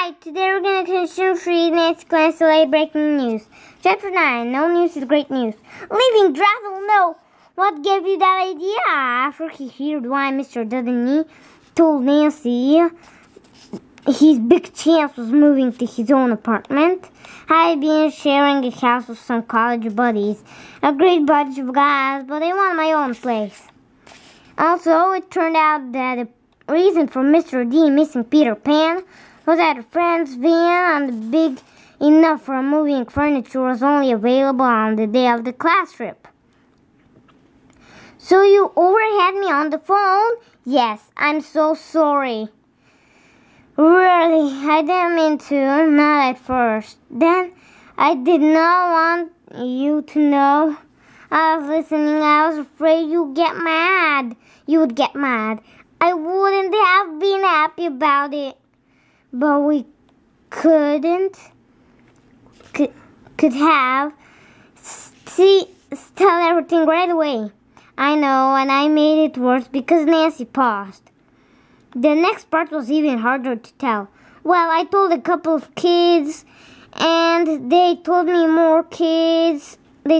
Alright, today we're going to consume Fancy Nancy Clancy late breaking news. Chapter 9, no news is great news. Leaving Drazzle, no! What gave you that idea? After he heard why Mr. Dudley told Nancy his big chance was moving to his own apartment. I'd been sharing a house with some college buddies. A great bunch of guys, but I want my own place. Also, it turned out that the reason for Mr. D missing Peter Pan was that a friend's van and big enough for moving furniture was only available on the day of the class trip. So you overheard me on the phone? Yes, I'm so sorry. Really, I didn't mean to, not at first. Then, I did not want you to know. I was listening, I was afraid you'd get mad. You would get mad. I wouldn't have been happy about it. But we could have. Tell everything right away. I know, and I made it worse because Nancy paused. The next part was even harder to tell. Well, I told a couple of kids, and they told more kids.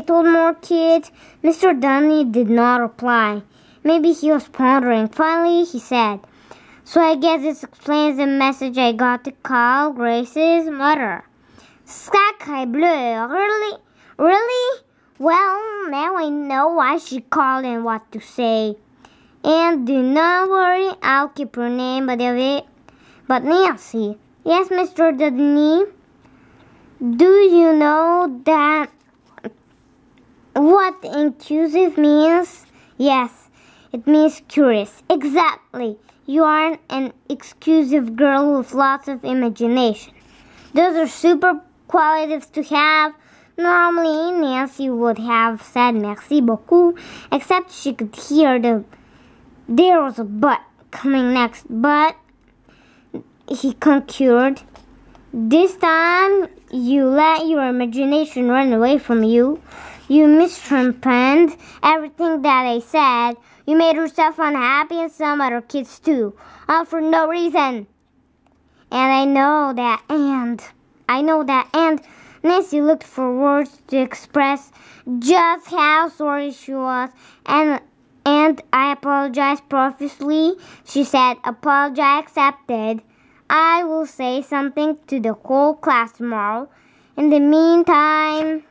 Mr. Dunley did not reply. Maybe he was pondering. Finally, he said, "So I guess this explains the message I got to call Grace's mother." Sacre bleu, really? Well, now I know why she called and what to say. And do not worry, I'll keep her name out of it. But Nancy, yes, Mr. Dudley, do you know that what inclusive means? Yes, it means curious. Exactly. You are an exclusive girl with lots of imagination. Those are super qualities to have. Normally, Nancy would have said merci beaucoup, except she could hear there was a but coming next. But he concurred. This time, you let your imagination run away from you. You misinterpreted everything that I said. You made yourself unhappy and some other kids too, all for no reason. And I know that, and Nancy looked for words to express just how sorry she was, and I apologized profusely. She said, "Apology accepted. I will say something to the whole class tomorrow. In the meantime,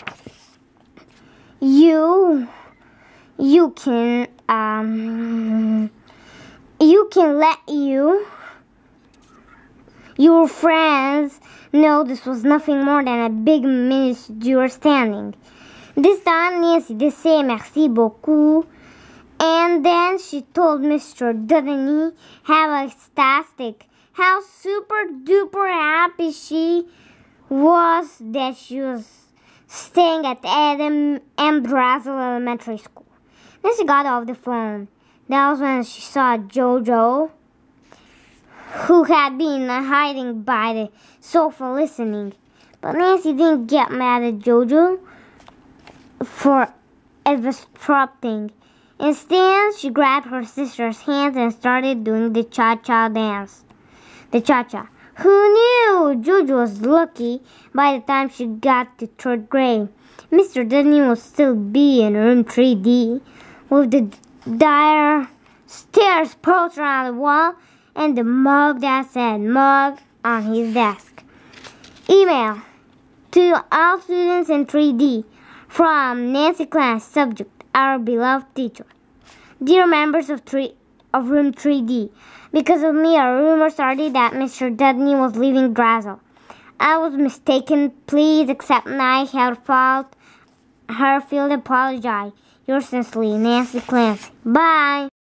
you can let your friends know this was nothing more than a big misunderstanding." This time, Nancy did say merci beaucoup, and then she told Mr. Dudley how ecstatic, how super duper happy she was that she was staying at Adam M. Drazzle Elementary School. Then she got off the phone. That was when she saw Jojo, who had been hiding by the sofa listening. But Nancy didn't get mad at Jojo for disrupting. Instead, she grabbed her sister's hands and started doing the cha-cha dance. The cha-cha. Who knew? Jojo was lucky by the time she got to third grade. Mr. Dudley would still be in room 3D with the dire stairs posted on the wall and the mug that said mug on his desk. Email to all students in 3D from Nancy Clancy, subject, our beloved teacher. Dear members of room 3D, because of me, a rumor started that Mr. Dudley was leaving Drazzle. I was mistaken. Please accept my heartfelt apology. Yours sincerely, Nancy Clancy. Bye.